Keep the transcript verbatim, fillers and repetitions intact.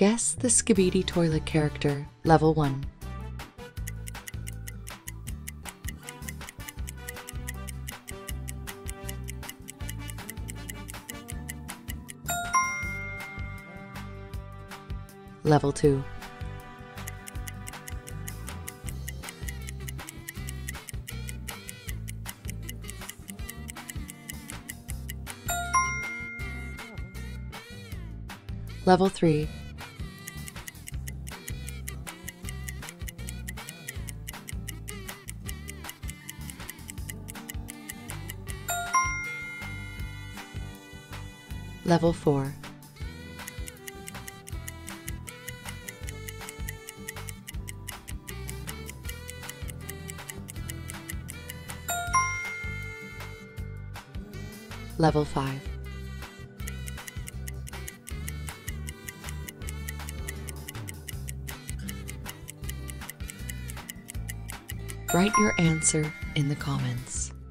Guess the Skibidi Toilet character, level one. Level two. Level three. Level four. Level five. Write your answer in the comments.